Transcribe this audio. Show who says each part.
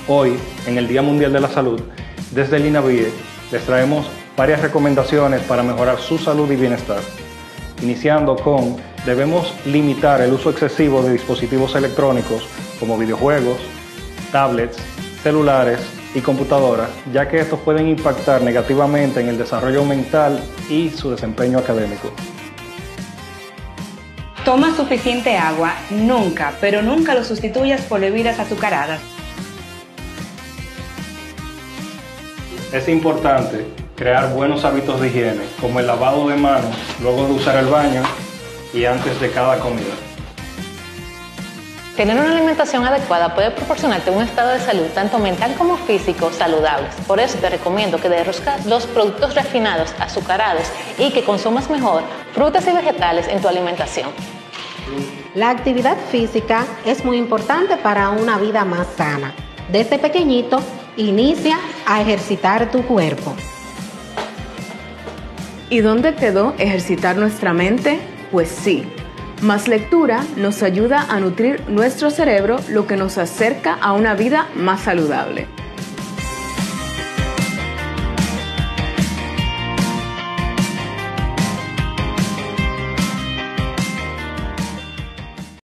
Speaker 1: Hoy, en el Día Mundial de la Salud, desde el INAVIE les traemos varias recomendaciones para mejorar su salud y bienestar. Iniciando con, debemos limitar el uso excesivo de dispositivos electrónicos como videojuegos, tablets, celulares y computadoras, ya que estos pueden impactar negativamente en el desarrollo mental y su desempeño académico.
Speaker 2: Toma suficiente agua, nunca, pero nunca lo sustituyas por bebidas azucaradas.
Speaker 1: Es importante crear buenos hábitos de higiene, como el lavado de manos luego de usar el baño y antes de cada comida.
Speaker 3: Tener una alimentación adecuada puede proporcionarte un estado de salud tanto mental como físico saludables. Por eso te recomiendo que reduzcas los productos refinados, azucarados y que consumas mejor frutas y vegetales en tu alimentación.
Speaker 4: La actividad física es muy importante para una vida más sana. Desde pequeñito, inicia a ejercitar tu cuerpo.
Speaker 5: ¿Y dónde quedó ejercitar nuestra mente? Pues sí. Más lectura nos ayuda a nutrir nuestro cerebro, lo que nos acerca a una vida más saludable.